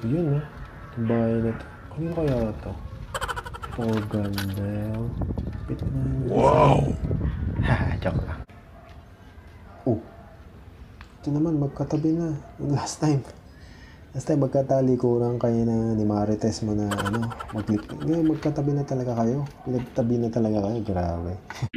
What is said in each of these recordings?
So yun itong bahay na to. Kanino kaya to? Oh, ganda. Wow! Haha, joke lang. Oh, ito naman magkatabi na. Last time magkatali ko lang kayo na ni Marites mo na mag-clip. Ngayon magkatabi na talaga kayo. Pinagtabi na talaga kayo. Grabe.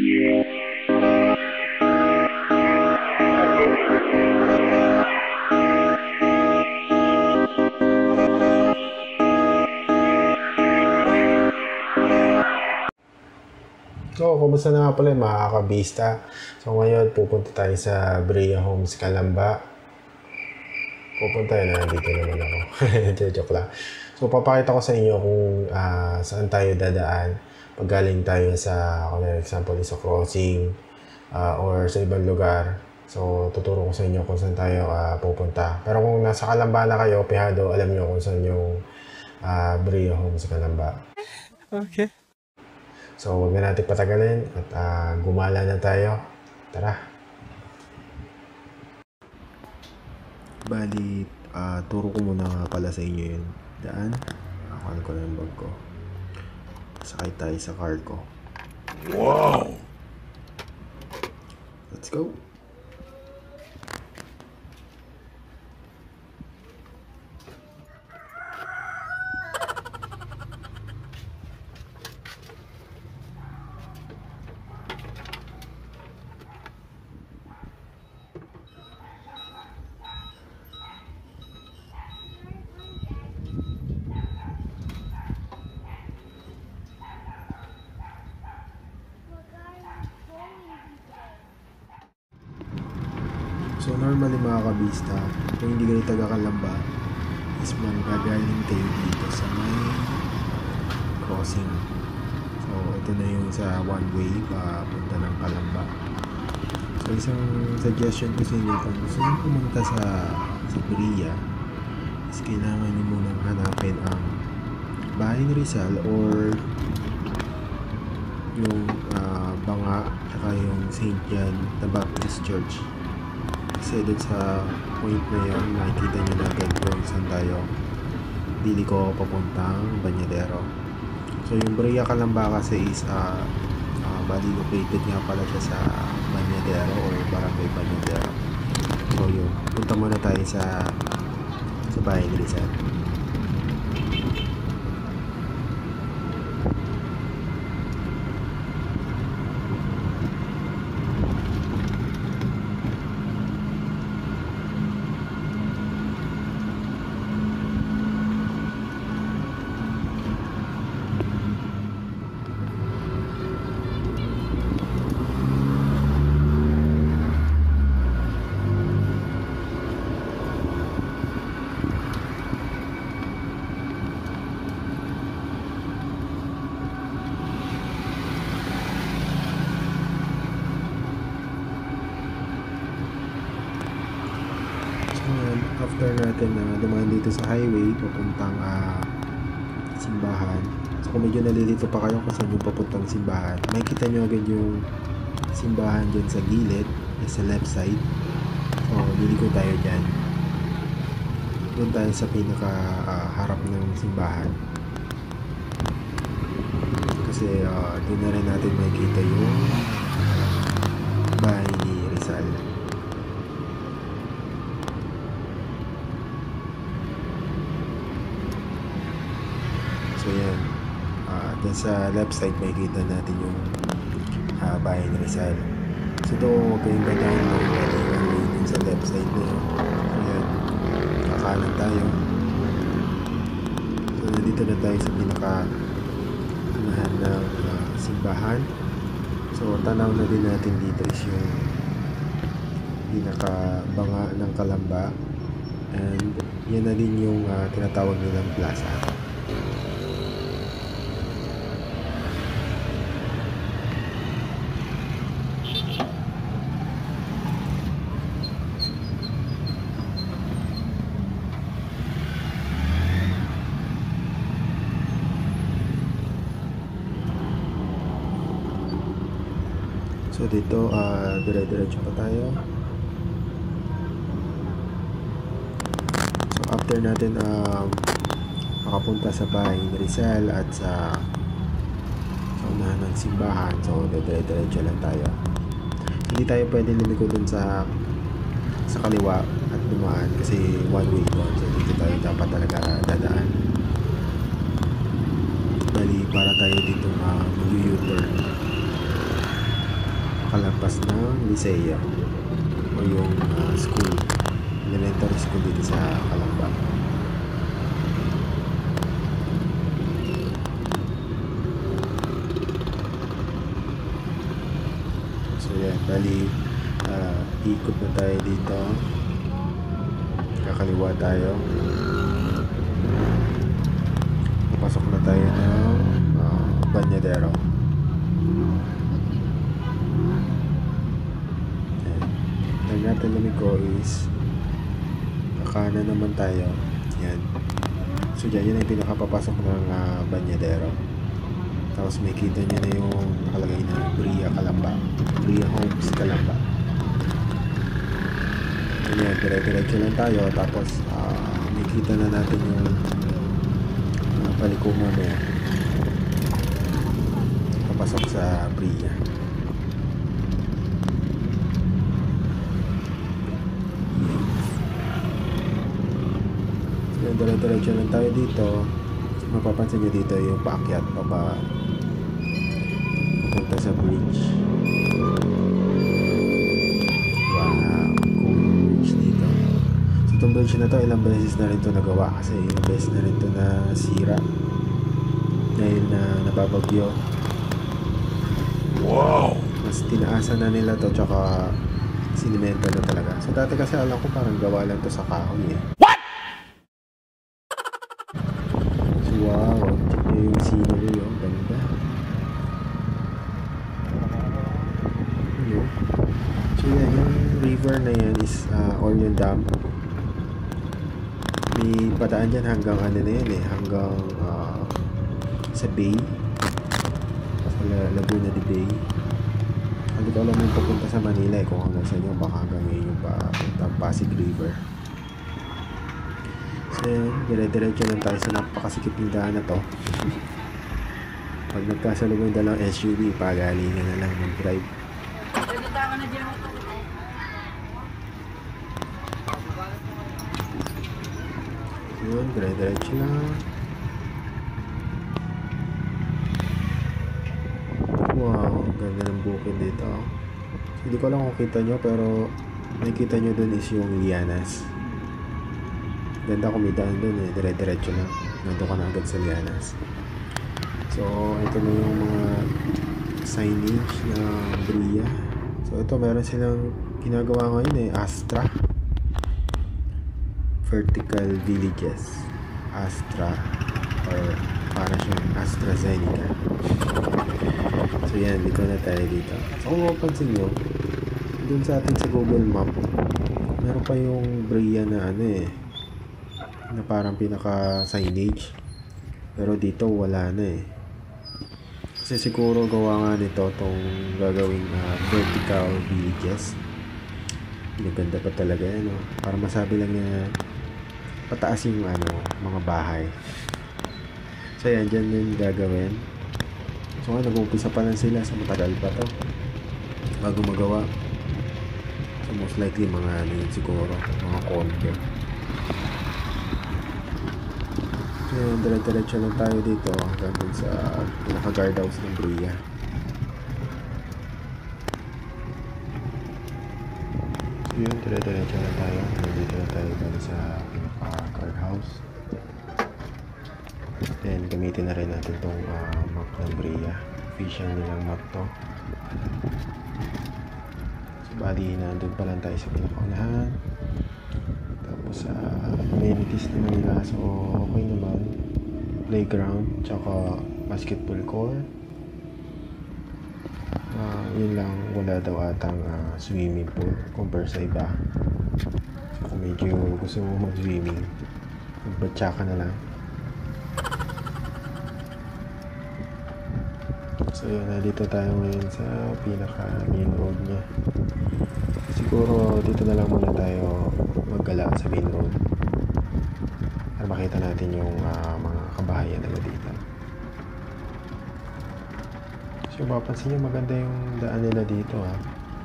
So, kumusta na nga pala mga kabista? So, ngayon pupunta tayo sa Brea Homes, Calamba. Pupunta na, dito naman ako. Joke lang. So, papakita ko sa inyo kung saan tayo dadaan. Pag galing tayo sa, kung example, sa crossing or sa ibang lugar. So, tuturo ko sa inyo kung saan tayo pupunta. Pero kung nasa Calamba na kayo, pihado, alam nyo kung saan yung Brea Homes, Calamba. Okay. So, huwag na natin patagalin at gumala na tayo. Tara! Bali, turo ko muna nga pala sa inyo yun. Daan. Nakuhan ko na yung bag ko. Sakay tayo sa car ko. Wow! Let's go! So normally mga kabista, kung hindi kayo taga Calamba, is magagaling kayo dito sa may crossing. So ito na yung sa one way papunta ng Calamba. So isang suggestion ko sa inyo, kung gusto nyo pumunta sa Brea, is kailangan nyo munang hanapin ang Bahay ni Rizal or yung Banga, saka yung St. John the Baptist Church. Kasi dun sa point na yun, makikita nyo na agad kung saan tayo. Dili ko papuntang Banyadero. So yung Brea Calamba kasi is bali located nga pala siya sa Banyadero or Barangay Banyadero. So yun, punta muna tayo sa Bahay ni Rizal. After natin dumaan dito sa highway papuntang simbahan. So kung medyo nalilito pa kayo kung saan yung papuntang simbahan, makikita nyo agad yung simbahan dyan sa gilid, sa left side. So liliko tayo dyan. Doon tayo sa pinaka harap ng simbahan. Kasi doon na rin natin makikita yung Bahay ni Rizal. So yan, dyan sa left side makikita natin yung Bahay ni Rizal. So doon huwag kayong ganahin mo yung sa left side na yun. So yan, kakanan tayo. So nandito na tayo sa pinaka-unahan ng simbahan. So tanaw na din natin dito is yung pinaka-banga ng Calamba. And yan na din yung tinatawag nilang plaza. So dito, dire-diretso pa tayo. So after natin makapunta sa bahay ni Rizal at sa unahan ng simbahan. So dire-diretso lang tayo. Hindi tayo pwede lumiko dun sa kaliwa at dumaan kasi one way doon. So dito tayo dapat talaga dadaan. Bali para tayo dito mag-U-turn makalampas ng Lisea o yung school, elementary school dito sa Calamba. So yan, bali ikot na tayo dito, kakaliwa tayo, papasok na tayo ng Banyadero. Ang natin lumiko is kakanan naman tayo. Yan. So dyan, yun ang pinakapapasok ng Banyadero. Tapos may kita nyo na yung nakalagay na Bria Calamba, Bria Homes Calamba. Yan, dire-diretso lang tayo. Tapos may kita na natin yung paliko mamaya papasok sa Bria. Dire-diretso lang tayo dito. Mapapansin nyo dito yung paakyat papunta sa bridge. Wow, cool bridge dito. So itong bridge na to, ilang beses na rin to nagawa kasi ilang beses na rin to nasira dahil na nababagyo. Wow! Mas tinaasan na nila to, tsaka sinimento na talaga. So dati kasi alam ko parang gawa lang to sa kahoy eh. Wow, check nyo yung scenery, yung ganda. So yan, yung river na yan is Orion Dam. May padaan dyan hanggang ano na yan eh, hanggang sa Bay, sa Laguna de Bay. Hindi ko alam yung papunta sa Manila eh, kung hanggang saan yung baka hanggang ngayon yung papunta Pasig River. So dire-diretso lang tayo sa napakasikip ng daan na to. Pag nagkasalubong yung dalang SUV, pagalingan na lang mag-drive. Yun, dire-diretso lang. Wow, ganda ng bukid dito. So, hindi ko alam kung kita nyo, pero nakikita nyo dun is yung Lianas. Ganda kumidaan dun eh, dire-diretso lang. Nandun ka na agad sa Lianas. So, ito na yung mga signage na Bria. So, ito meron silang ginagawa ngayon eh, Astra. Vertical Villages. Astra or para siyang AstraZeneca. So, yan, dito na tayo dito. So, kung mapansin nyo, dun sa atin sa Google Map, meron pa yung Bria na ano eh, na parang pinaka signage, pero dito wala na eh, kasi siguro gawa nga nito tong gagawing vertical villages. Maganda pa talaga yan, no? Para masabi lang na pataas yung mga bahay. So yan, dyan yung gagawin. So nag-uumpisa pa lang sila, sa matagal pa to bago magawa. So most likely mga siguro mga konti. Ayan, dire-diretso lang tayo dito hanggang sa pinaka-guard house ng Bria. So yun, dire-diretso lang tayo. Dito na tayo sa pinaka-guard house. Then, gamitin na rin natin itong map ng Bria. Official nilang map to. So, bali, nandun pa lang tayo sa pinaka-unahan. Tapos amenities naman nila, so okay naman. Playground, tsaka basketball court. Yun lang, wala daw atang swimming pool compare sa iba. So kung medyo gusto mo mag-swimming, magbatsa ka na lang. So yun, dito tayo ngayon sa pinaka main road nya. Siguro dito na lang muna tayo maggala sa main road para makita natin natin yung mga kabahayan nila dito. So mapapansin nyo, maganda yung daan nila dito ha.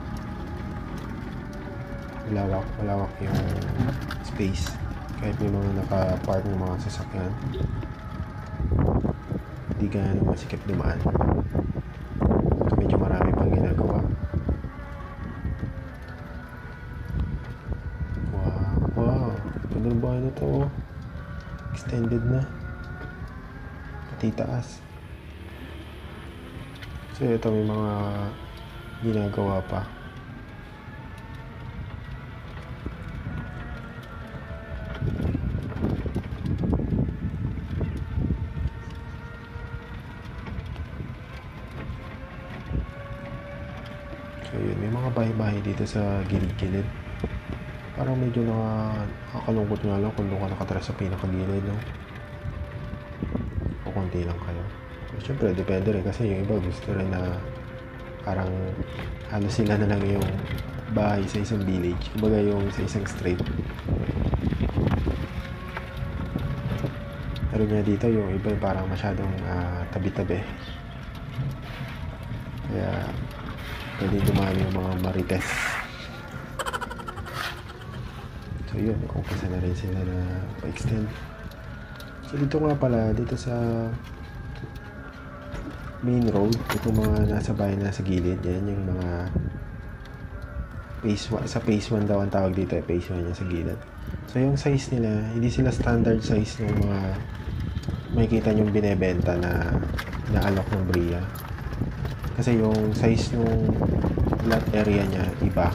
Malawak yung space. Kahit may mga naka-park ng mga sasakyan, hindi gaano masikip dumaan. So medyo marami pang ginagawa. Wow, ganda ng bahay na to. Extended na, pati taas. So ito may mga ginagawa pa. So yun, may mga bahay-bahay dito sa gilid-gilid. Parang medyo nakakalungkot nga lang kung doon ka nakatira sa pinakagilid, no? O konti lang kayo. Siyempre, depende rin kasi yung iba gusto rin na parang halos sila na lang yung bahay sa isang village. Kumbaga yung sa isang street. Pero nga dito, yung iba parang masyadong tabi-tabi. Kaya pwede dumami yung mga marites. So yun, umpisa na rin sila na pa-extend. So dito nga pala, dito sa main road, itong mga nasa bayan na sa gilid, yan yung mga phase 1. Sa phase 1 daw ang tawag dito, phase 1 yan sa gilid. So yung size nila, hindi sila standard size ng mga makikita nyong binebenta na alok ng Bria. Kasi yung size ng lot area niya, iba.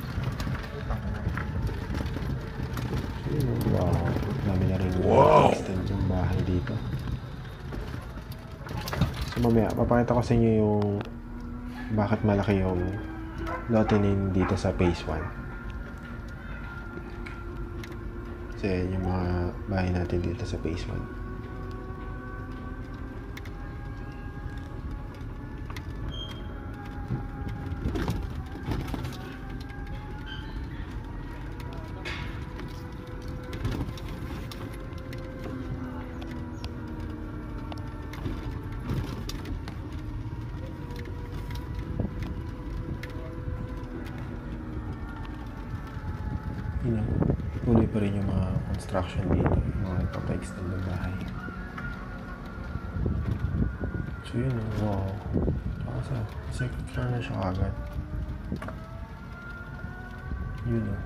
Wow, dami na rin extend yung bahay dito. So mamaya, papakita ko sa inyo yung bakit malaki yung lotenin dito sa phase 1. So yan yung mga bahay natin dito sa phase 1. Tuloy pa rin yung mga construction dito, mga nagpapa-extend ng bahay. So yun, wow. Kasi second floor na siya agad. Yun o.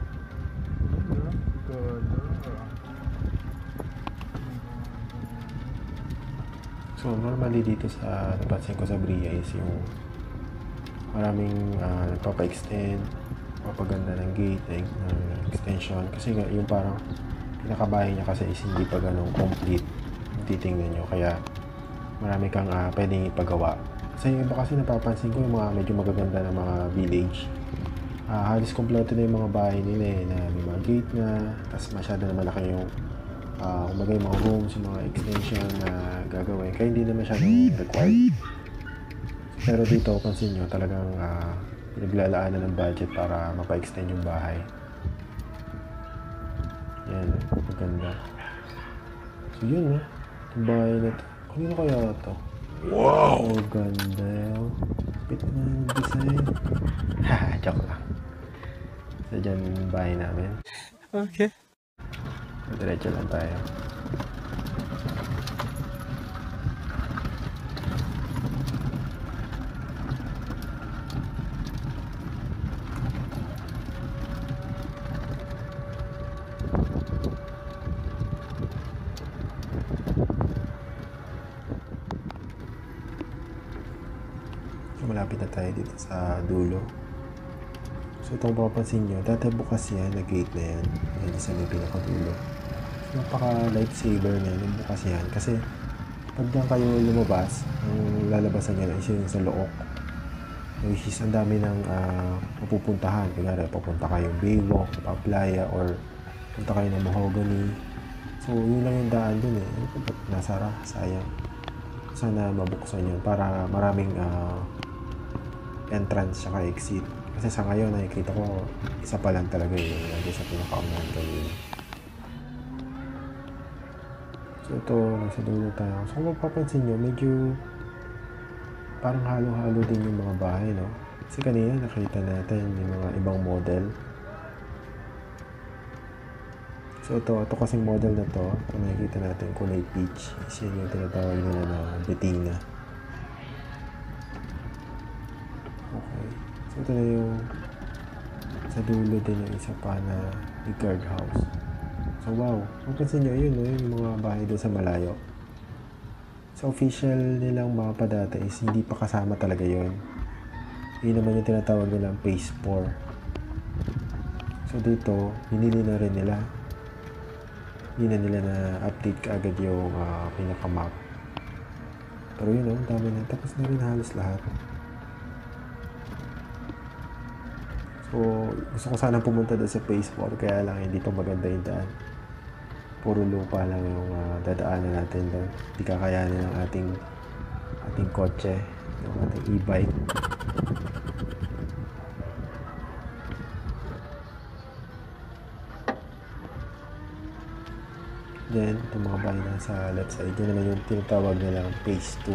So normally dito sa napansin ko sa Bria is yung maraming nagpapa-extend, papaganda ng gate, ng extension. Kasi yung parang pinakabahay niya kasi is hindi pa ganun complete titingnan nyo. Kaya marami kang pwedeng ipagawa. Kasi yung iba kasi napapansin ko yung mga medyo magaganda ng mga village. Halos kompleto na yung mga bahay nila na may mga gate na, tapos masyado na malaki yung kumbaga yung mga rooms, yung mga extension na gagawin. Kaya hindi na masyadong required. Pero dito, pansin nyo, talagang pinaglalaanan ng budget para mapa-extend yung bahay. Yan, maganda. So yun yung bahay na ito. Kanino kaya ito? Wow! Oh, ganda. Pit na yung design. Haha, joke lang. So dyan yung bahay namin. Okay. Diretso lang tayo. Malapit na tayo dito sa dulo. So itong papansin nyo, dati bukas yan, na gate na yan. Yan sa may pinakadulo. So napaka lifesaver na yan, bukas yan. Kasi pag diyan kayo lumabas, ang lalabasan nyo na is yung sa Look. Which is ang dami ng mapupuntahan. Kunyari, papunta kayong Baywalk, Paplaya, or punta kayo ng Mahogany. So yun lang yung daan dun eh. Nasara, sayang. Sana mabuksan yun para maraming entrance saka exit. Kasi sa ngayon nakikita ko isa pa lang talaga yung lagi sa pinakaunahan kanina. So So ito, nasa dulo tayo. So kung mapapansin nyo, medyo parang halo-halo din yung mga bahay, no? Kasi kanina nakita natin yung mga ibang model. So ito kasing model na to, kung nakikita natin kulay peach, is yun yung tinatawag nila na Betina. Okay. So ito na yung sa dulo din yung isa pa na guard house. So wow, mapansin nyo yun, no? Yung mga bahay doon sa malayo. Sa official nilang mapa data is hindi pa kasama talaga yun. Yun naman yung tinatawag nilang phase 4. So dito, hinili na rin nila. Hindi na nila na update kaagad yung pinaka-map. Pero yun, ang dami na. Tapos na rin halos lahat. So, gusto ko sanang pumunta doon sa phase 4. Kaya lang, hindi pa maganda yung daan. Puro lupa lang yung dadaanan natin doon. Hindi kakayanin ng ating kotse. Yung ating e-bike. Then, itong mga bahay na sa left side, yun naman yung tinatawag nilang phase 2.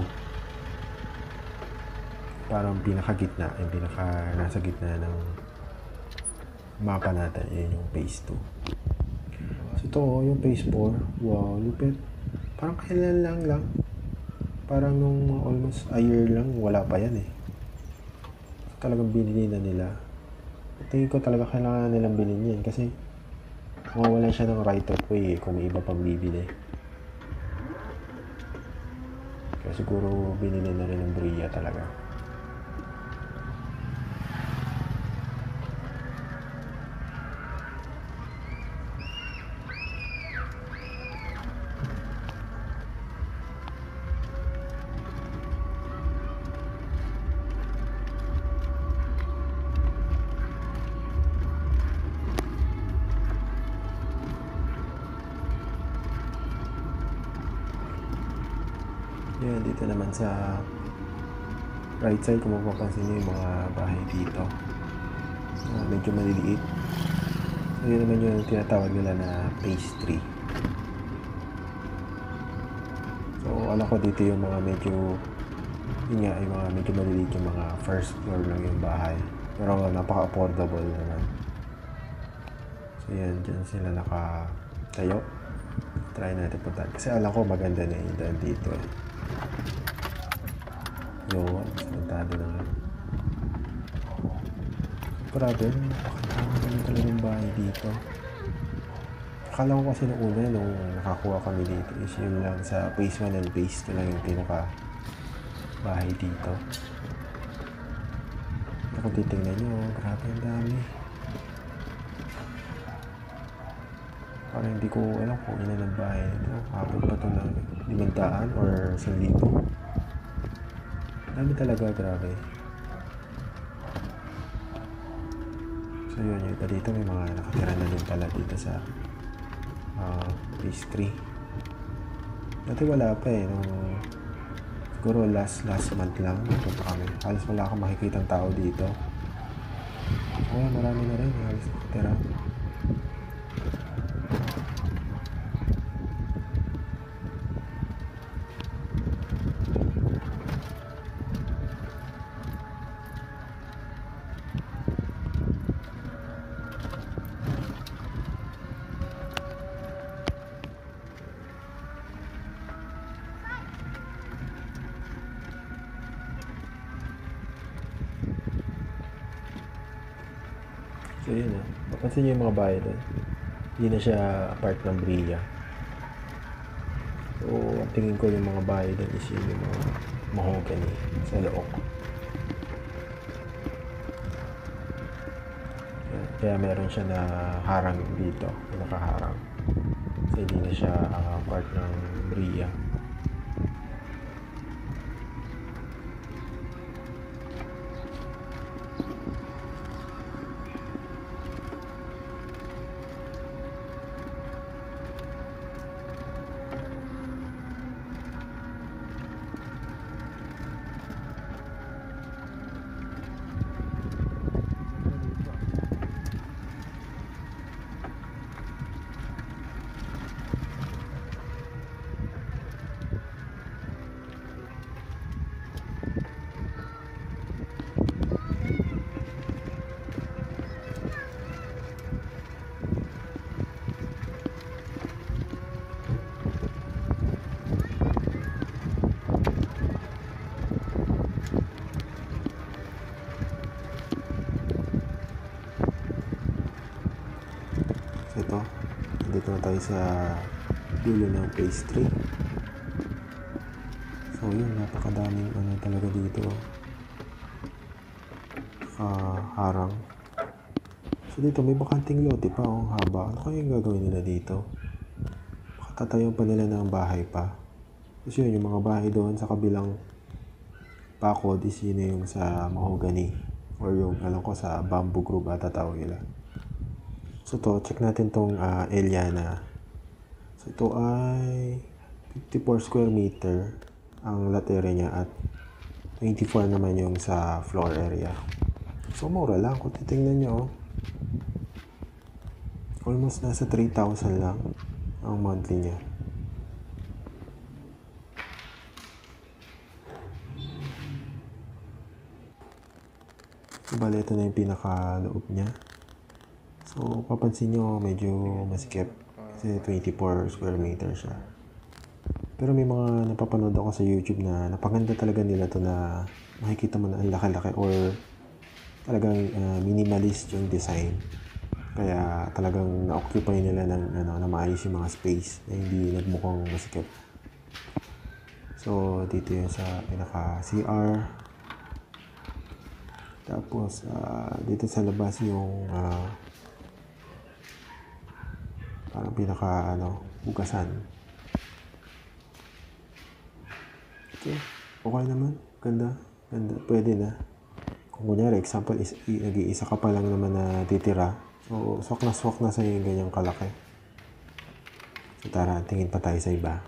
Parang pinaka-gitna, yung nasa gitna ng mapa natin, yun yung phase 2. So, ito yung phase 4. Wow, lupit. Parang kailan lang. Parang nung almost a year lang, wala pa yan eh. So, talagang binili na nila. Tingin ko talaga kailangan nilang bilhin yan kasi mawawalan siya ng right of way kung may iba pang bibili. Kaya siguro binili na rin ng Bria talaga. Yan, dito naman sa right side, kung mapapansin nyo yung mga bahay dito. Medyo maliliit. So, yun naman yung tinatawag nila na phase 3. So, alam ko dito yung mga medyo, yun nga, yung mga medyo maliliit yung mga first floor lang yung bahay. Pero napaka-affordable naman. So, yan, dyan sila nakatayo. Try natin punta. Kasi alam ko maganda na yung daan dito eh. Yun, santado na nga. Grabe, napakaganda talaga yung bahay dito. Akala ko kasi nung una, nung nakakuha kami dito, is yun lang sa phase 1 and phase 2 lang yung pinaka bahay dito. Kung titignan nyo, grabe ang dami. Parang hindi ko alam kung ilan ang bahay nito. Abot pa ito ng 500 or 1,000. Dami talaga, grabe. So yun, yung iba dito may mga nakatira na din pala dito sa phase 3. Dati wala pa eh. Siguro last month lang punta kami. Halos wala akong makikitang tao dito. Oh, marami na rin. Halos nakatira. So yun o. Mapansin nyo yung mga bahay doon. Hindi na siya part ng Bria. So ang tingin ko yung mga bahay doon is yun yung mga mahogany sa loob. Kaya meron siya na harang dito. Nakaharang. So hindi na siya part ng Bria. Dito na tayo sa dulo ng phase 3. So yun, napakadaming talaga dito. Harang. So dito may bakanting lote pa, haba. Ano kaya yung gagawin nila dito? Tatayo pa nila ng bahay pa. Kasi yun, yung mga bahay doon sa kabilang bakod is yun yung sa mahogany. Or yung, alam ko, sa bamboo grove ata tawag nila. So to, check natin tong Eliana. So ito ay 54 square meter ang lot area niya at 24 naman yung sa floor area. So mura lang kung titingnan nyo. Almost nasa 3,000 lang ang monthly niya. So bali ito na yung pinaka-loob niya. So papansin nyo medyo masikip kasi 24 square meter siya. Pero may mga napapanood ako sa YouTube na napaganda talaga nila to na makikita mo na ang laki-laki or talagang minimalist yung design. Kaya talagang na-occupy nila ng na maayos yung mga space na hindi nagmukhang masikip. So dito yun sa pinaka-CR. Tapos dito sa labas yung parang pinaka hugasan. Okay, okay naman. Ganda. Pwede na. Kung kunyari, example, nag-iisa ka pa lang naman na titira. So, swak na sa'yo yung ganyang kalaki. So, tara, tingin pa tayo sa iba.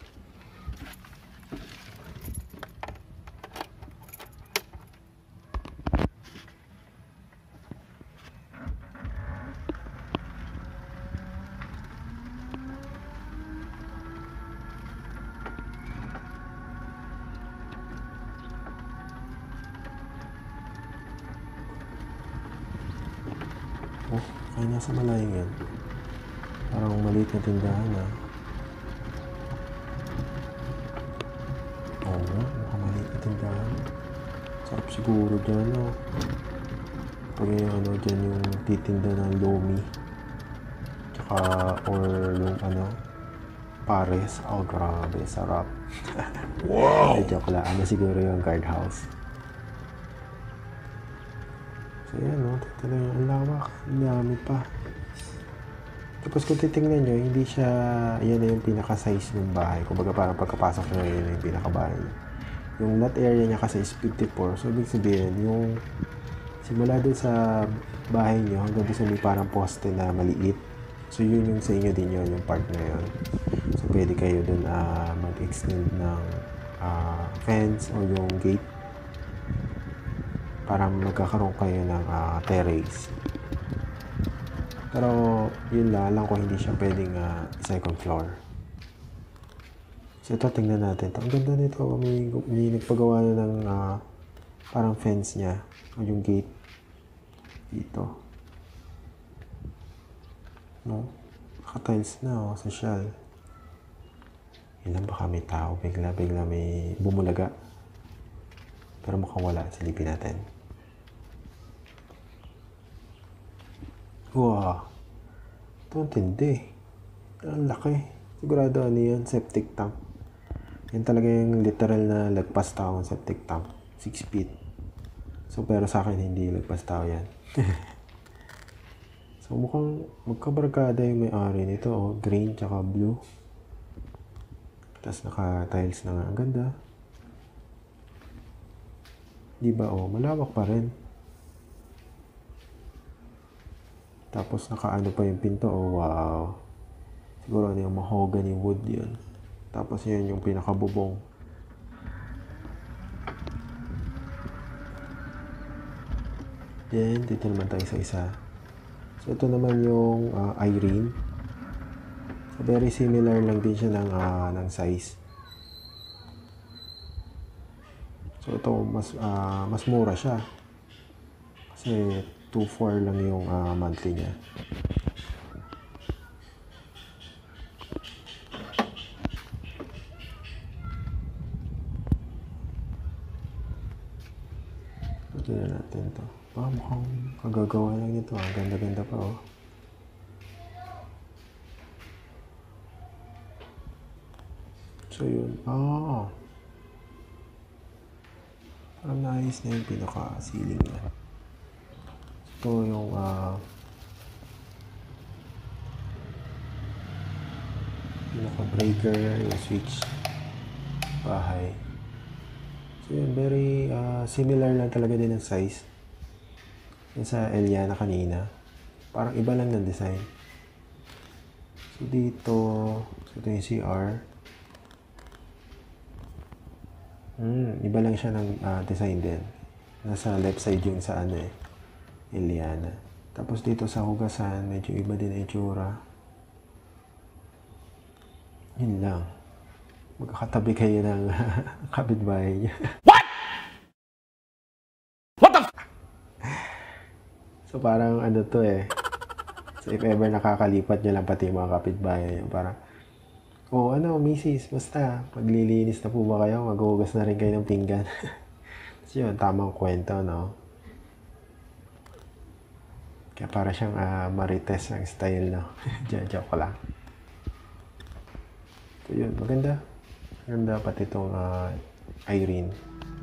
Oh, kaya nasa malayong yan. Parang maliit na tindahan Oo nga, mukhang maliit na tindahan. Sarap siguro dyan Pag yung dyan yung titinda ng lomi. Tsaka, or yung pares. Oh, grabe, sarap. Wow! Ay, joke lang. Siguro yung guardhouse. So yan talagang ang lawak, ang dami pa. Tapos kung titingnan nyo, hindi siya, yan na yung pinaka-size ng bahay. Kumbaga parang pagkapasok nyo, yun na yung pinaka-bahay. Yung lot area niya kasi is 54. So ibig sabihin, yung simula dun sa bahay nyo hanggang dun sa may parang poste na maliit. So yun yung sa inyo din yun, yung part na yun. So pwede kayo dun mag-extend ng fence o yung gate para magkakaroon kayo ng terrace. Pero yun lang ko hindi siya pwedeng second floor. So ito, tingnan natin. Ang ganda nito. May nagpagawa na ng parang fence niya o yung gate dito. Naka-tiles na social. Yun lang, baka may tao. Bigla may bumulaga. Pero mukhang wala. Silipin natin. Wow. Ito ang tindi. Ang laki. Sigurado yan? Septic tank. Yan talaga yung literal na lagpas tao ng septic tank. 6 feet. So, pero sa akin hindi lagpas tao yan. So, mukhang magkabarkada yung may-ari nito. Green tsaka blue. Tapos naka-tiles na nga. Ang ganda. Diba? Malawak pa rin. Tapos nakaano pa yung pinto. Wow. Siguro yung mahogany wood yun. Tapos yun yung pinakabubong. Then, dito naman tayo sa isa. So, ito naman yung Irene. So, very similar lang din siya ng size. So, ito, mas mura siya. Kasi, 2,400 lang yung monthly niya. Tignan natin to. Mukhang kagagawa lang nito. Ang ganda-ganda pa So yun. Parang naayos na yung pinaka-ceiling niya. Ito yung pinaka-breaker, yung switch bahay. So yun, very similar lang talaga din ang size yung sa Eliana kanina. Parang iba lang ng design. So dito, ito yung CR. Iba lang siya ng design din. Nasa left side yung sa Eliana. Tapos dito sa hugasan, medyo iba din ang itsura. Yun lang. Magkakatabi kayo ng kapitbahay niya. What? What the So parang to So if ever nakakalipat nyo lang pati yung mga kapitbahay niya, parang misis, basta, paglilinis na po ba kayo, maghuhugas na rin kayo ng pinggan. So yun, tamang kwento, no? Kaya para siyang Marites ang style, no? Joke lang. So yun, maganda. Maganda pati itong Irene.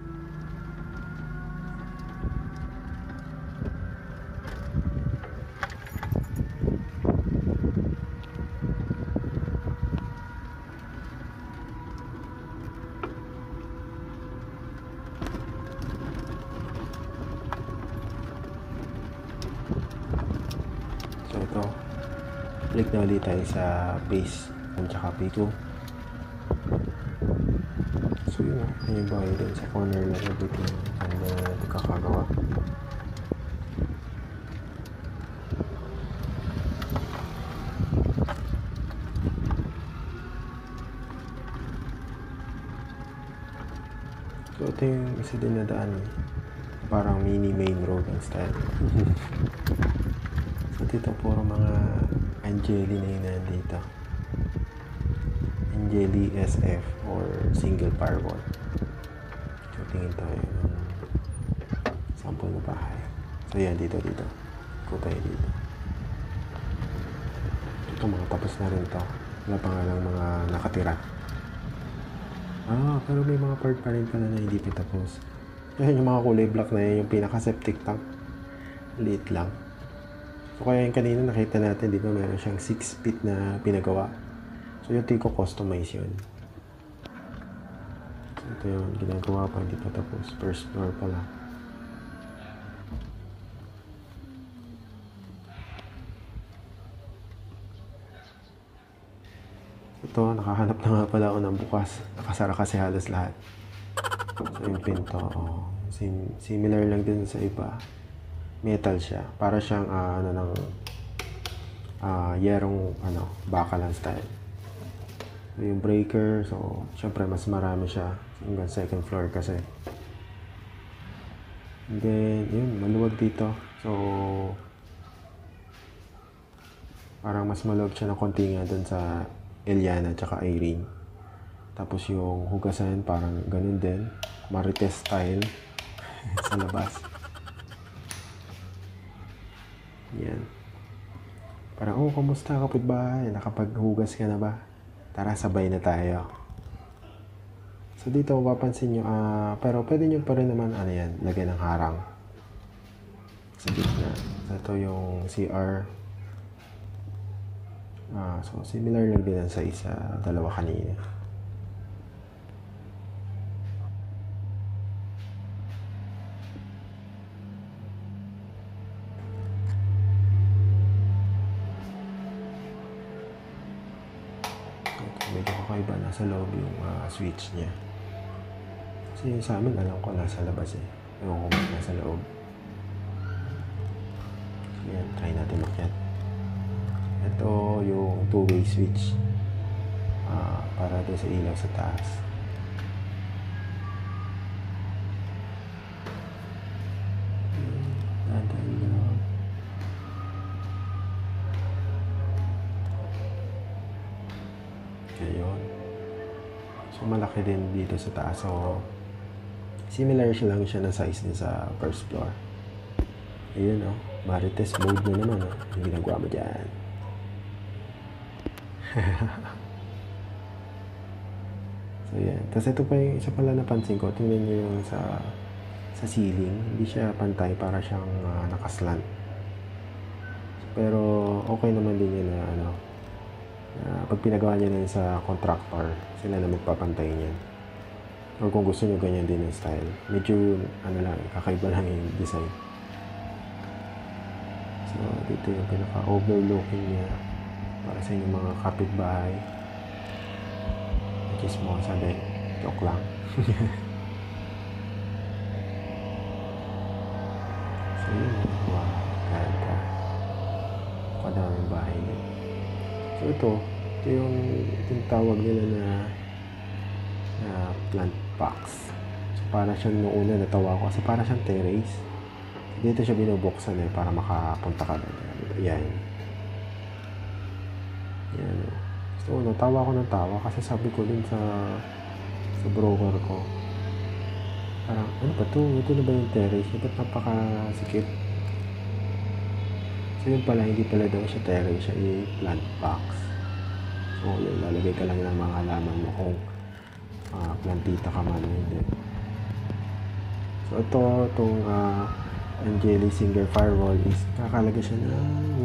So ito, click na ulit tayo sa base at saka P2. So yun yung bahay din sa corner lang everything ang kakagawa. So ito yung isa din na daan, parang mini main road ang style. So dito puro mga Angeli na yun nandito. Angeli SF or single power wall. So tingin tayo ng sample na bahay. So yan, dito. Iko tayo dito. Ito mga tapos na rin to. Wala pa nga lang mga nakatira. Pero may mga part pa rin pala na hindi pa tapos. Yan yung mga kulay black na yan, yung pinaka-septic tank. Liit lang. So kaya yung kanina nakita natin, di ba, meron siyang 6 feet na pinagawa. So yung ko customize yun. So ito yung ginagawa pa, hindi pa tapos. First floor pa lang. Ito, nakahanap na nga pala ako ng bukas. Nakasara kasi halos lahat. So yung pinto, similar lang din sa iba. Metal siya. Para siyang yerong bakalan style. So, yung breaker, so syempre mas marami siya hanggang second floor kasi. And then, yun, maluwag dito. So, parang mas maluwag siya ng konti nga dun sa Eliana tsaka Irene. Tapos yung hugasan, parang ganun din. Marites style sa labas. Yan. Parang, kamusta kapitbahay? Nakapaghugas ka na ba? Tara, sabay na tayo. So dito, mapapansin nyo, pero pwede nyo pa rin naman, lagyan ng harang. Sa gitna. So ito yung CR. So similar lang din ang size sa dalawa kanina. Medyo kakaiba, nasa loob yung switch niya. Kasi sa amin, alam ko nasa labas ewan ko ba nasa loob. So yan, try natin makyat. Ito yung two-way switch para doon sa ilaw sa taas. Ayun. So malaki din dito sa taas. So similar lang siya na size din sa first floor. Ayun, Marites mode na naman, yung ginagawa mo dyan. So, yan. Tapos ito pa yung isa pala napansin ko. Tingnan nyo yung sa ceiling. Hindi siya pantay. Para siyang nakaslant. Pero okay naman din yun na pag pinagawa nyo na yun sa contractor, sila na magpapantay niyan. Or kung gusto nyo ganyan din yung style. Medyo kakaiba lang yung design. So dito yung pinaka-overlooking niya para sa inyong mga kapitbahay. Which is mo sabi, joke lang. So yun, wow, ganda. Kadaming bahay niya. So ito yung tawag nila na plant box. So para siyang noong una natawa ko kasi para siyang terrace. Dito siya binubuksan para makapunta ka doon. Yan. Yan. So natawa ko ng tawa kasi sabi ko din sa broker ko, parang ano ba to? Ito na ba yung terrace? Ba't napakasikip? So yun pala, hindi pala daw siya terrace, siya yung plant box. So lalagay ka lang ng mga halaman mo kung plantita ka man o hindi. So itong Angeli Singer Firewall is kakalaga siya ng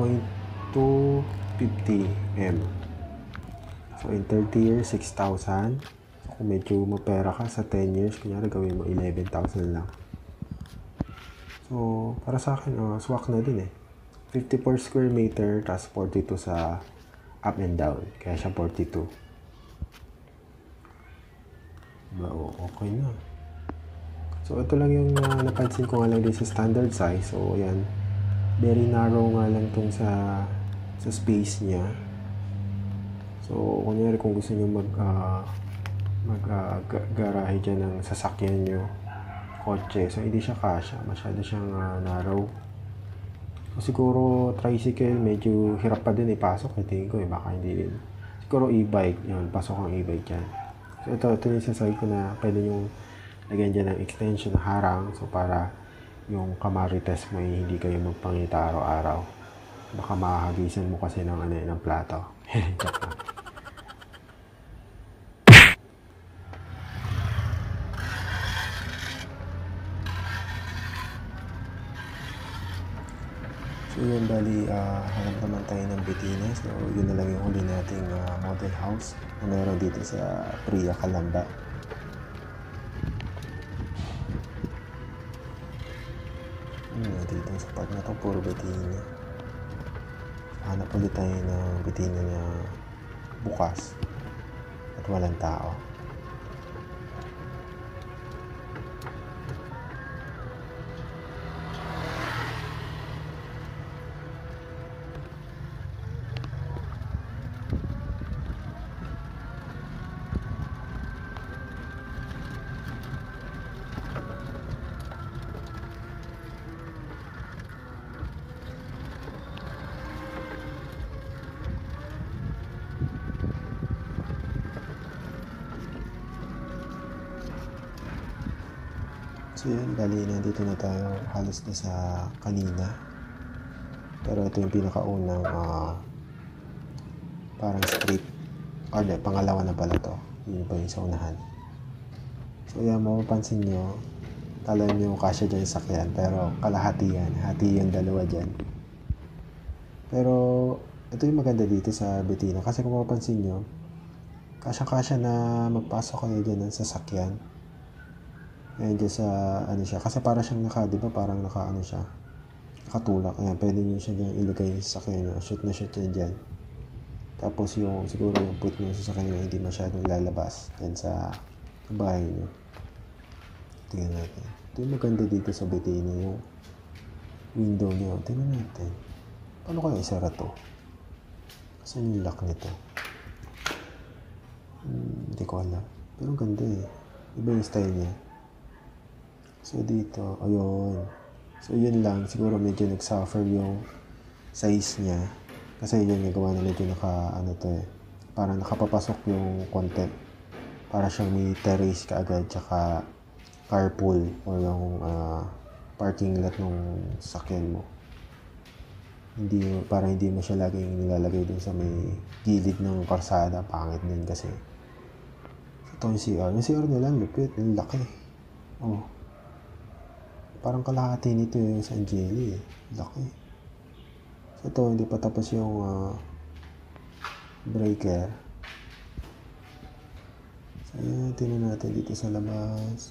1.250 M. So in 30 years, 6,000. So kung medyo mapera ka sa 10 years, kunyari gawin mo 11,000 lang. So para sa akin, swak na din 54 square meter, tas 42 sa up and down. Kaya siya 42. Okay na. So ito lang yung napansin ko nga lang din sa standard size. So ayan, very narrow nga lang tong sa space niya. So kunyari kung gusto niyo garahe dyan ng sasakyan nyo, kotse, so hindi siya kasya, masyado siyang narrow. So siguro tricycle medyo hirap pa din ipasok, tingin ko baka hindi din. Siguro e-bike, yun, pasok ang e-bike dyan. So ito yung sasabi ko na pwede yung lagyan dyan ng extension harang, so para yung kamarites mo hindi kayo magpangita araw-araw. Baka mahahagisan mo kasi ng plato. So yun, bali, hanap naman tayo ng bitina. So yun na lang yung huli nating model house na meron dito sa Priya, Calamba. Dito sa part na to, puro bitina. Hanap ulit tayo ng bitina na bukas at walang tao. So yun, bali nandito na tayo halos na sa kanina. Pero ito yung pinakaunang parang street. Or pangalawa na pala to. Yun pa yung sa unahan. So yan, mapapansin nyo, kala nyo kasya dyan sa sakyan. Pero kalahati yan. Hati yung dalawa dyan. Pero ito yung maganda dito sa Betina. Kasi kung mapapansin nyo, kasya-kasya na magpasok kayo dyan ng sasakyan. Ayan dyan sa, siya. Kasi para siyang parang nakatulak. Ayan, pwede nyo siya dyan ilagay sa sasakyan nyo. Shoot na shoot yan dyan. Tapos siguro yung put nyo sa sasakyan nyo hindi masyadong lalabas dyan sa bahay nyo. Tingnan natin. Ito yung maganda dito sa Betina, yung window nyo. Tingnan natin. Paano kaya isara to? Saan yung lock nito? Hindi ko alam. Pero ang ganda Iba yung style niya. So dito, ayun. So yun lang, siguro medyo nag-suffer yung size niya. Kasi yun, nagawa na medyo parang nakapapasok yung content. Para siyang may terrace kaagad, tsaka carpool o yung parking lot ng sasakyan mo. Para hindi mo siya laging nilalagay dun sa may gilid ng karsada, pangit din kasi. So Ito yung CR. Yung CR nila, lupit. Yung laki. Oh. Parang kalahati nito yung sa Angeli eh. Laki. So ito, hindi pa tapos yung breaker. So yan, tingnan natin dito sa labas.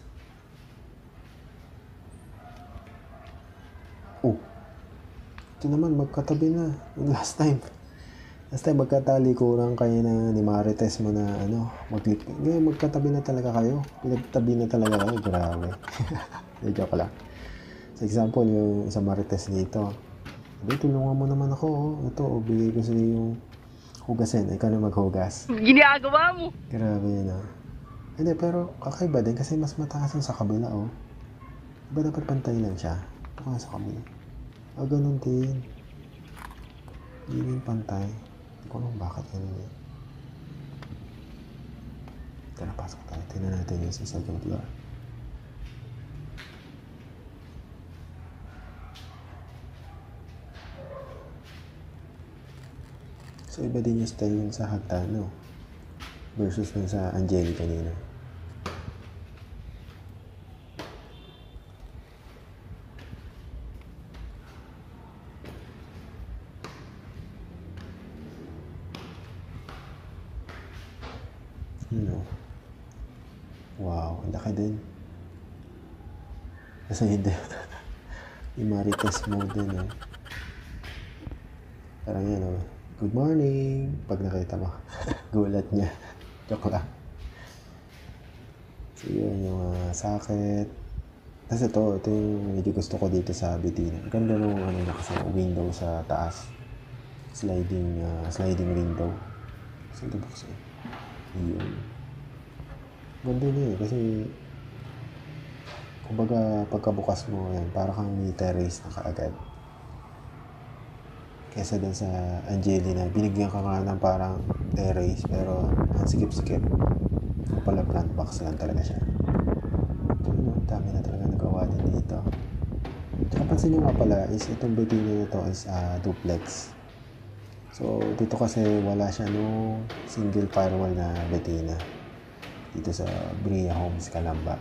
Oh. Ito naman, magkatabi na. Yung last time magkatali kurang kayo na ni Marites mo na mag-click. Ngayon, magkatabi na talaga kayo. Pinagtabi na talaga kayo. Grabe. Joke lang. For example, yung sa Marites dito. Sabi, tulungan mo naman ako. Ito, bigay ko sa yung hugasin. Ikaw na maghugas. Ginagawa mo! Grabe yun Hindi, pero kakaiba din kasi mas mataas yung sa kabila Diba dapat pantay lang siya? Ito nga sa kabila. Ganun din. Hindi din pantay. Hindi ko alam bakit ganun eh. Tara, pasok tayo. Tingnan natin yung sa second floor. So, iba din yung style yung sa Hagtano versus yung sa Angeli kanina. Wow, ang laki din. Kasi hindi. Yung Marites mode din Parang yan good morning. Pag nakita mo, gulat niya. Joke lang. So yun yung socket. Tapos ito yung medyo gusto ko dito sa Betina. Ganda nung kasi window sa taas. Sliding window. So ito buksan. Yun. Ganda niya kasi kumbaga pagkabukas mo yan, para kang may terrace na kaagad. Kesa dun sa Angelina, binigyan ka nga ng parang terrace pero ang sikip-sikip. Yung pala plant box lang talaga siya. Dami na talaga nagawa din dito. Tsaka pansin nyo nga pala is itong Betina na to is duplex. So dito kasi wala siya nung single firewall na Betina. Dito sa Bria Homes, Calamba.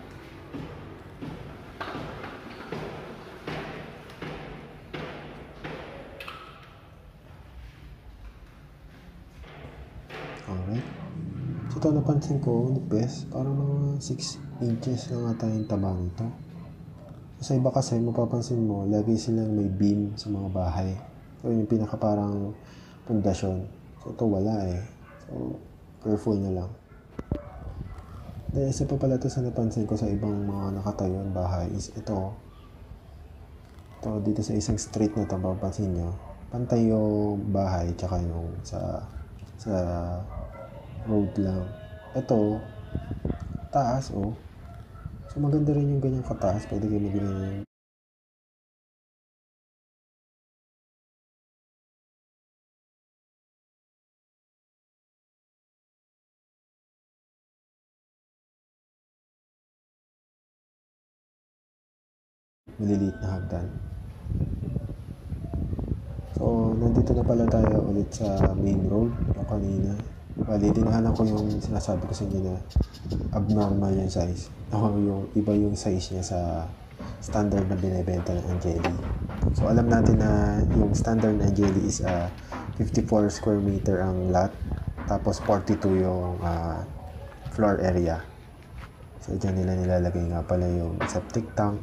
Alright. So ito napansin ko, nipes, parang mga 6 inches lang ata yung taba nito. So, sa iba kasi, mapapansin mo, lagi silang may beam sa mga bahay. So yung pinaka parang pundasyon. So ito wala So, careful na lang. Dahil isa pa pala ito sa napansin ko sa ibang mga nakatayong bahay is ito. Ito, dito sa isang street na ito, mapapansin nyo, pantay yung bahay tsaka yung sa road lang. Ito, taas So maganda rin yung ganyang kataas. Pwede kayo magiging maliliit na hagdan. So, nandito na pala tayo ulit sa main road. Yung kanina. Bali, dinahanan ko yung sinasabi ko sa inyo na abnormal yung size. Yung iba yung size niya sa standard na binibenta ng Angeli. So, alam natin na yung standard na Angeli is 54 square meter ang lot. Tapos, 42 yung floor area. So, dyan nila nilalagay nga pala yung septic tank.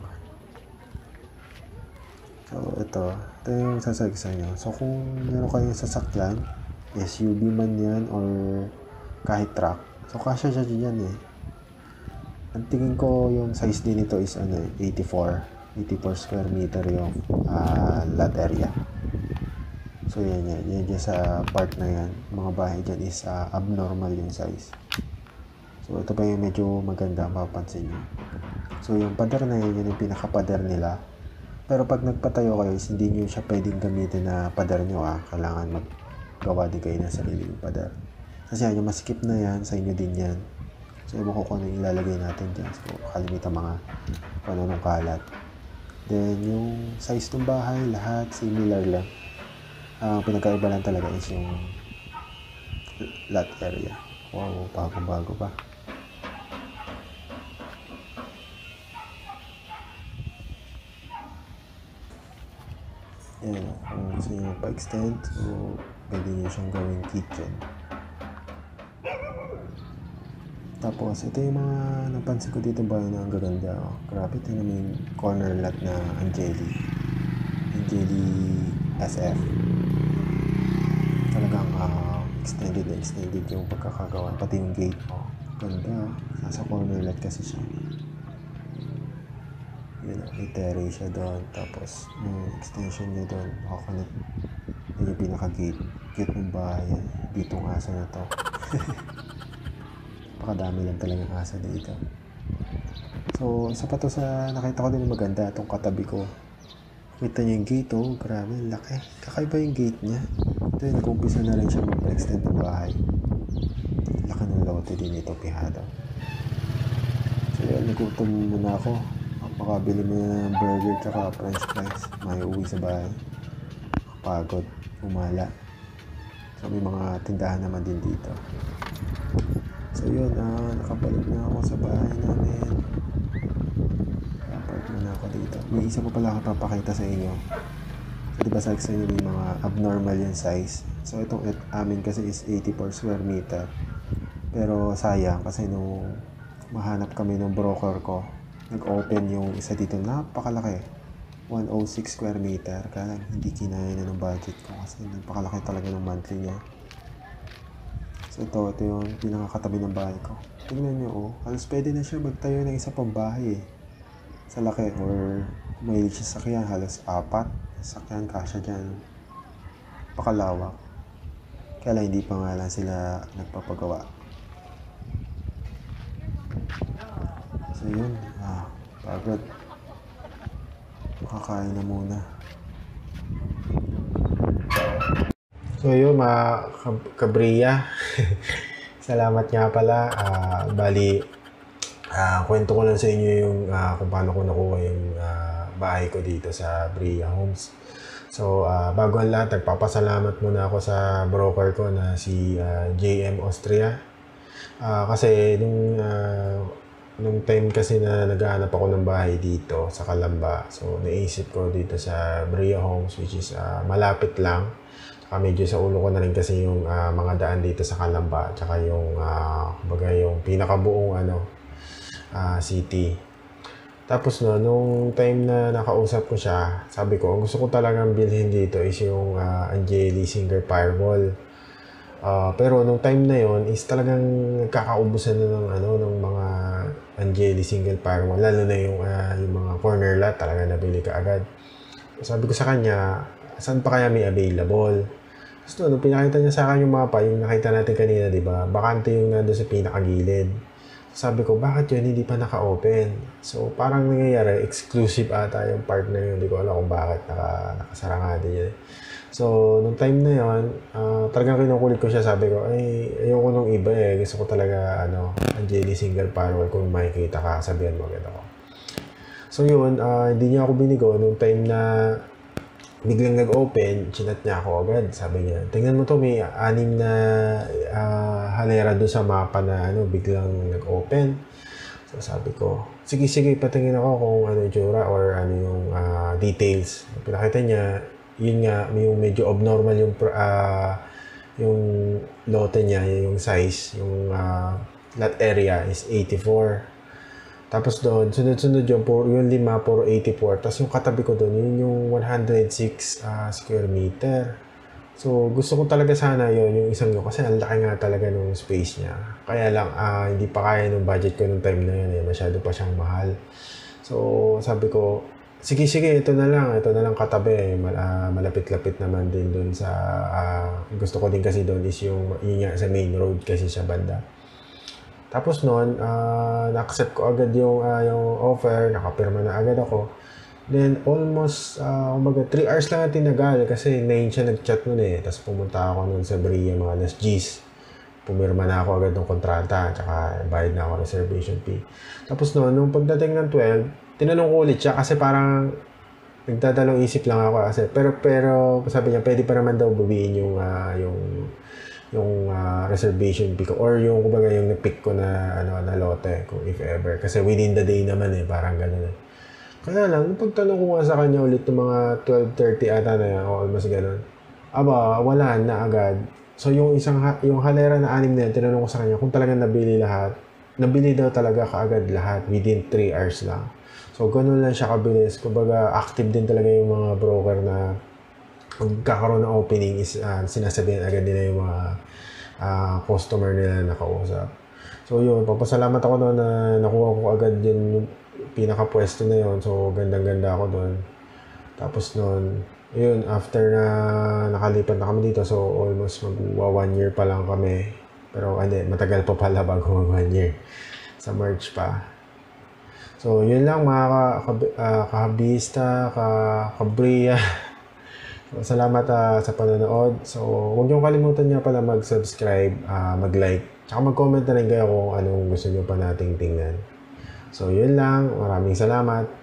So, ito yung sasabi sa inyo. So, kung meron kayong sasakyan, SUV man yan or kahit truck, so kasya siya dyan Ang tingin ko yung size din nito is 84 square meter yung lot area. So, yan sa part na yan. Mga bahay dyan is abnormal yung size. So, ito pa yung medyo maganda, mapapansin nyo. So, yung pader na yan yung pinaka-pader nila. Pero pag nagpatayo kayo, hindi nyo siya pwedeng gamitin na pader nyo Kailangan maggawa din kayo ng sariling pader. Kasi yung masikip na yan, sa inyo din yan. So, iba ko kung ano ilalagay natin dyan. So, kalimitan mga kung ano ng kalat. Then, yung size ng bahay, lahat similar lang. Ang pinagkaiba lang talaga is yung lot area. Wow, bago-bago pa. Yan, kung gusto nyo pa-extend, so pwede nyo siyang gawing kitchen. Tapos, ito yung mga napansin ko dito ba na ang gaganda. Oh. Grabe, tingnan mo yung corner lot na Angeli. Angeli SF. Talagang extended na extended yung pagkakagawa. Pati yung gate. Oh. Ganda. Nasa corner lot kasi siya. Yun, may terrace siya doon. Tapos, yung extension niya doon. Nakakanit. Yun yung pinaka-gate. Gate ng bahay. Ditong asa na to. Pakadami lang talagang asa dito. So, isa pa to sa nakita ko din maganda. Itong katabi ko. Kita niyo yung gate, oh. Grabe, laki. Kakaiba yung gate niya. Ito yung nag-umpisa na rin siya mag-extend ng bahay. Laki ng lote din ito, pihado. So, yun, nagutom muna ako. Makabili mo na ng burger tsaka french fries. May uwi sa bahay. Pagod, umala. So, may mga tindahan naman din dito. So, yun, nakabalik na ako sa bahay namin. Park na ako dito. May isa pa pala ako papakita sa inyo. So, diba sa inyo may mga abnormal yung size. So, itong amin kasi is 84 square meter. Pero sayang kasi nung mahanap kami ng broker ko, nag-open yung isa dito. Napakalaki. 106 square meter. Kaya hindi kinaya na ng budget ko kasi napakalaki talaga ng monthly niya. So, ito yung pinakakatabi ng bahay ko. Tingnan nyo, oh. Halos pwede na siya magtayo ng isa pang bahay, eh. Sa laki, or may sasakyan, halos 4 sasakyan, kasya dyan. Pakalawak. Kaya lang hindi pa nga lang sila nagpapagawa. So yun, pagod. Makakain na muna. So yun, mga kabriya. Salamat nga pala. Kwento ko lang sa inyo yung kung paano ko nakuha yung bahay ko dito sa Bria Homes. So, bago ang lahat, nagpapasalamat muna ako sa broker ko na si JM Austria. Kasi nung time kasi na naghahanap ako ng bahay dito sa Calamba, so naisip ko dito sa Bria Homes, which is malapit lang. Medyo sa ulo ko na rin kasi yung mga daan dito sa Calamba, tsaka yung kumbaga yung pinakabuong city. Tapos nung time na nakausap ko siya, sabi ko, ang gusto ko talagang bilhin dito is yung Angeli single firewall. Pero nung time na yon is talagang nagkakaubusan na ng mga Angeli single firewall, lalo na yung mga corner lot, talaga nabili ka agad. Sabi ko sa kanya, saan pa kaya may available? Tapos nung pinakita niya sa akin yung mapa, yung nakita natin kanina, di ba? Bakante yung nandun sa pinakagilid. Sabi ko, bakit yun hindi pa naka-open? So, parang nangyayari, exclusive ata yung part na yun. Hindi ko alam kung bakit nakasara nga din yun. So, nung time na yun, talagang kinukulit ko siya. Sabi ko, ay, ayoko nung iba eh. Gusto ko talaga, Angeli single firewall. Kung makikita ka, sabihan mo agad ako. So, yun, hindi niya ako binigo. Nung time na biglang nag-open, chinat niya ako agad. Sabi niya, tingnan mo to, may 6 na halera doon sa mapa na biglang nag-open. So sabi ko, sige, patingin ako kung ano yung tsura or ano yung details. Pinakita niya, yun nga, yung medyo abnormal yung lote niya, yung size, yung lot area is 84. Tapos doon, sunod-sunod yung 5, puro 84. Tapos yung katabi ko doon, yun yung 106 square meter. So, gusto ko talaga sana yung isang yun. Kasi ang laki nga talaga ng space niya. Kaya lang, hindi pa kaya ng budget ko nung time na yun. Masyado pa siyang mahal. So, sabi ko, sige, ito na lang katabi. Malapit-lapit naman din doon sa, gusto ko din kasi doon is yung sa main road kasi sa banda. Tapos noon, na-accept ko agad yung offer, nakapirma na agad ako. Then almost, 3 hours lang na tinagal kasi 9 siya nag-chat noon eh. Tapos pumunta ako noon sa Bria, mga alas 10. Pumirma na ako agad ng kontrata, tsaka bayad na ako reservation fee. Tapos noon, nung pagdating ng 12, tinanong ko ulit siya kasi parang nagdadalong isip lang ako kasi. Pero sabi niya, pwede pa naman daw babiin yung reservation fee ko or yung kumbaga yung na-pick ko na lote kung if ever kasi within the day naman parang ganoon eh. Kaya lang, pagtanong ko nga sa kanya ulit ng mga 12:30 ata na yan, o almost ganun. Aba, wala na agad. So, yung halera na 6 na yan, tinanong ko sa kanya kung talagang nabili lahat. Nabili daw talaga kaagad lahat within 3 hours lang. So, ganun lang siya kabilis. Kumbaga, active din talaga yung mga broker na magkakaroon ng opening is sinasabihan agad nila yung mga customer nila na nakausap. So, yun. Papasalamat ako doon na nakuha ko agad yung pinaka-pwesto na yun. So, gandang-ganda ako doon. Tapos noon, yun, after na nakalipat na kami dito, so almost magwa 1 year pa lang kami. Pero hindi, matagal pa pala bago mag 1 year. Sa March pa. So, yun lang mga kahabista, kabriya. So, salamat sa panonood. So, huwag niyong kalimutan niya pala mag-subscribe, mag-like, tsaka mag-comment na rin kayo kung anong gusto niyo pa nating tingnan. So, yun lang. Maraming salamat.